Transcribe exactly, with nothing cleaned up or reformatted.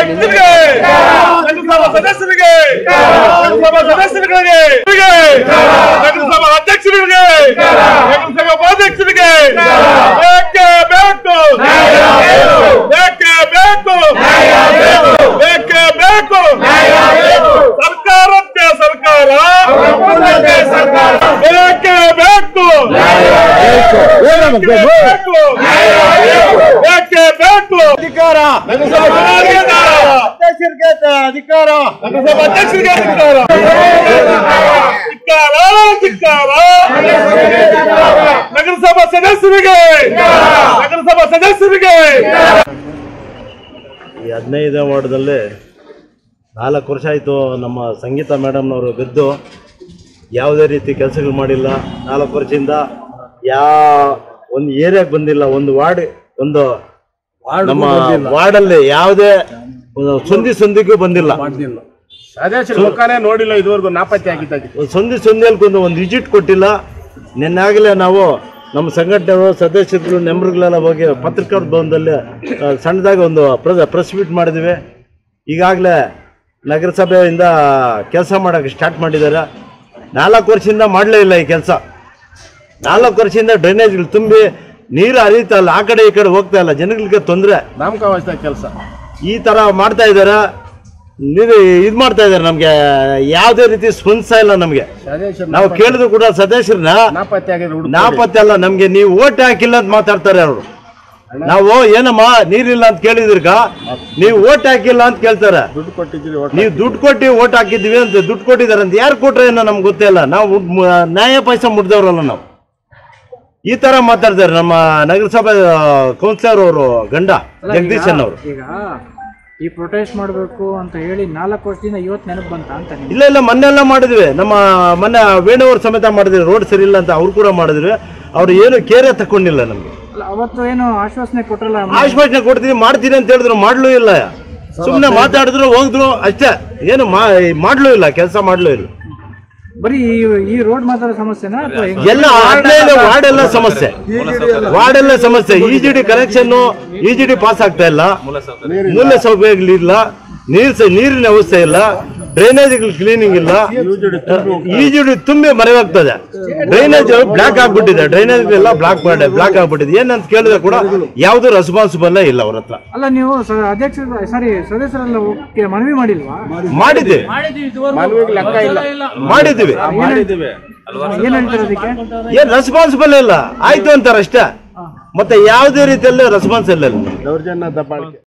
ಅಧ್ಯಕ್ಷರಿಗೆ ನಗರಸಭಾ ಸದಸ್ಯರಿಗೆ ನಗರಸಭಾ ಸದಸ್ಯರಿಗೆ ನಗರಸಭಾ ಅಧ್ಯಕ್ಷರಿಗೆ ನಗರಸಭಾ ಉಪಾಧ್ಯಕ್ಷರಿಗೆ ಬೇಕೇ ಬೇಕು ಬೇಕೇ ಬೇಕು ಬೇಕೇ ಬೇಕು ಸರ್ಕಾರಕ್ಕೆ ಸರ್ಕಾರ ಬೇಕೇ ಬೇಕು ಬೇಕೇ ಬೇಕು ಅಧಿಕಾರ ಅಧ್ಯಕ್ಷರಿಗೆ ಅಧಿಕಾರ ನಗರಸಭಾ ಅಧ್ಯಕ್ಷರಿಗೆ ಅಧಿಕಾರ ಧಿಕ್ಕಾರ ನಗರಸಭಾ ಸದಸ್ಯರಿಗೆ ನಗರಸಭಾ ಸದಸ್ಯರಿಗೆ ಈ ಹದಿನೈದನೇ ವಾರ್ಡ್ದಲ್ಲಿ ನಾಲ್ಕು ವರ್ಷ ಆಯಿತು ನಮ್ಮ ಸಂಗೀತಾ ಮೇಡಮ್ನವರು ಗೆದ್ದು ಯಾವುದೇ ರೀತಿ ಕೆಲಸಗಳು ಮಾಡಿಲ್ಲ. ನಾಲ್ಕು ವರ್ಷದಿಂದ ಯಾ ಒಂದು ಏರಿಯಾಗೆ ಬಂದಿಲ್ಲ, ಒಂದು ವಾರ್ಡ್ ಒಂದು ನಮ್ಮ ವಾರ್ಡಲ್ಲಿ ಯಾವುದೇ ಸಂಧಿ ಸಂಧಿಗೂ ಬಂದಿಲ್ಲ, ನೋಡಿಲ್ಲ ಇದುವರೆಗೂ ನಾಪತ್ತೆ ಆಗಿದ್ದ ಸಂಧಿ ಸಂಧಿಯಲ್ಲಿ ಒಂದು ವಿಸಿಟ್ ಕೊಟ್ಟಿಲ್ಲ. ನಿನ್ನಾಗಲೇ ನಾವು ನಮ್ಮ ಸಂಘಟನೆಗಳು ಸದಸ್ಯರುಗಳು ಮೆಂಬರ್ಗಳೆಲ್ಲ ಹೋಗಿ ಪತ್ರಕರ್ತರ ಭವನದಲ್ಲಿ ಸಣ್ಣದಾಗಿ ಒಂದು ಪ್ರೆಸ್ ಮೀಟ್ ಮಾಡಿದ್ವಿ. ಈಗಾಗಲೇ ನಗರಸಭೆಯಿಂದ ಕೆಲಸ ಮಾಡೋಕ್ಕೆ ಸ್ಟಾರ್ಟ್ ಮಾಡಿದ್ದಾರೆ. ನಾಲ್ಕು ವರ್ಷದಿಂದ ಮಾಡಲೇ ಇಲ್ಲ ಈ ಕೆಲಸ. ನಾಲ್ಕು ವರ್ಷದಿಂದ ಡ್ರೈನೇಜ್ಗಳು ತುಂಬಿ ನೀರು ಹರಿತಾ ಇಲ್ಲ, ಆ ಕಡೆ ಈ ಕಡೆ ಹೋಗ್ತಾ ಇಲ್ಲ, ಜನಗಳಿಗೆ ತೊಂದರೆ. ನಾಮಕಾವಸ್ಥೆ ಕೆಲಸ ಈ ಥರ ಮಾಡ್ತಾ ಇದ್ದಾರೆ. ನೀವು ಇದು ಮಾಡ್ತಾ ಇದ್ದಾರೆ, ನಮಗೆ ಯಾವುದೇ ರೀತಿ ಸ್ಪಂದಿಸ್ತಾ ಇಲ್ಲ. ನಮಗೆ ನಾವು ಕೇಳಿದ್ರು ಕೂಡ ಸದಸ್ಯರನ್ನ ನಾಪತ್ತೆ ಅಲ್ಲ, ನಮಗೆ ನೀವು ಓಟ್ ಹಾಕಿಲ್ಲ ಅಂತ ಮಾತಾಡ್ತಾರೆ ಅವರು. ನಾವು ಏನಮ್ಮ ನೀರಿಲ್ಲ ಅಂತ ಕೇಳಿದ್ರಗ ನೀವು ಓಟ್ ಹಾಕಿಲ್ಲ ಅಂತ ಕೇಳ್ತಾರೆ. ನೀವು ದುಡ್ಡು ಕೊಟ್ಟು ಓಟ್ ಹಾಕಿದ್ವಿ ಅಂತ ದುಡ್ಡು ಕೊಟ್ಟಿದ್ದಾರೆ ಅಂತ ಯಾರು ಕೊಟ್ರೆ ಏನೋ ನಮ್ಗೆ ಗೊತ್ತೇ ಇಲ್ಲ. ನಾವು ನ್ಯಾಯ ಪೈಸೆ ಮುಟ್ದವ್ರಲ್ಲ ನಾವು. ಈ ತರ ಮಾತಾಡ್ತಾರೆ ನಮ್ಮ ನಗರಸಭೆ ಕೌನ್ಸಿಲರ್ ಅವರು ಗಂಡ ಜಗದೀಶನ್ ಅವರು. ಈ ಪ್ರೊಟೆಸ್ಟ್ ಮಾಡಬೇಕು ಅಂತ ಹೇಳಿ ನಾಲ್ಕು ವರ್ಷದಿಂದ ಇವತ್ತು ನೆನಪು ಬಂತ ಅಂತ? ಇಲ್ಲ ಇಲ್ಲ, ಮೊನ್ನೆಲ್ಲ ಮಾಡಿದ್ವಿ. ನಮ್ಮ ಮೊನ್ನೆ ವೇಣುವರು ಸಮೇತ ಮಾಡಿದ್ವಿ, ರೋಡ್ ಸರಿ ಇಲ್ಲ ಅಂತ ಅವ್ರು ಕೂಡ ಮಾಡಿದ್ವಿ. ಅವ್ರು ಏನು ಕೇರೆ ತಕೊಂಡಿಲ್ಲ ನಮ್ಗೆ. ಅವತ್ತು ಏನು ಆಶ್ವಾಸನೆ ಕೊಟ್ಟರಲ್ಲ? ಆಶ್ವಾಸನೆ ಕೊಡ್ತೀವಿ ಮಾಡ್ತೀನಿ ಅಂತ ಹೇಳಿದ್ರು, ಮಾಡ್ಲೂ ಇಲ್ಲ. ಸುಮ್ಮನೆ ಮಾತಾಡಿದ್ರು ಹೋಗಿದ್ರು ಅಷ್ಟೇ, ಏನು ಮಾಡ್ಲೂ ಇಲ್ಲ, ಕೆಲಸ ಮಾಡ್ಲೂ ಇಲ್ಲ. ಬರೀ ಈ ರೋಡ್ ಮಾತ್ರ ಸಮಸ್ಯೆನಾ? ಎಲ್ಲ ಹದಿನೈದು ವಾರ್ಡ್ ಎಲ್ಲ ಸಮಸ್ಯೆ, ವಾರ್ಡ್ ಎಲ್ಲ ಸಮಸ್ಯೆ. E G D connection, E G D pass ಆಗ್ತಾ ಇಲ್ಲ, ಮೂಲ ಸೌಕರ್ಯಗಳಿಲ್ಲ, ನೀರ್ ನೀರಿನ ವ್ಯವಸ್ಥೆ ಇಲ್ಲ, ಡ್ರೈನೇಜ್ಗಳು ಕ್ಲೀನಿಂಗ್ ಇಲ್ಲ, ಇ ಜಿ ಡಿ ತುಂಬಿ ಮರೆವಾಗ್ತದೆ. ಡ್ರೈನೇಜ್ ಬ್ಲಾಕ್ ಆಗ್ಬಿಟ್ಟಿದೆ, ಡ್ರೈನೇಜ್ ಎಲ್ಲ ಬ್ಲಾಕ್ ಮಾಡಿ ಬ್ಲಾಕ್ ಆಗ್ಬಿಟ್ಟಿದೆ. ಏನಂತ ಕೇಳಿದ್ರೆ ಕೂಡ ಯಾವ್ದು ರೆಸ್ಪಾನ್ಸಿಬಲ್ ಇಲ್ಲ ಅವ್ರ ಹತ್ರ. ಅಲ್ಲ, ನೀವು ಅಧ್ಯಕ್ಷ ಸಾರಿ ಸದಸ್ಯರೆಲ್ಲ ಮನವಿ ಮಾಡಿಲ್ವಾ? ಮಾಡಿದ್ದೀವಿ ಮಾಡಿದ್ದೀವಿ ಏನ್ ಹೇಳ್ತಾರೆ ಅದಕ್ಕೆ? ಏನ್ ರೆಸ್ಪಾನ್ಸಿಬಲ್ ಇಲ್ಲ, ಆಯ್ತು ಅಂತಾರೆ ಅಷ್ಟೇ. ಮತ್ತೆ ಯಾವುದೇ ರೀತಿಯಲ್ಲಿ ರೆಸ್ಪಾನ್ಸ್ ಇಲ್ಲ. ದೌರ್ಜನ್ಯ ದಬ್ಬಾಳಿಕೆ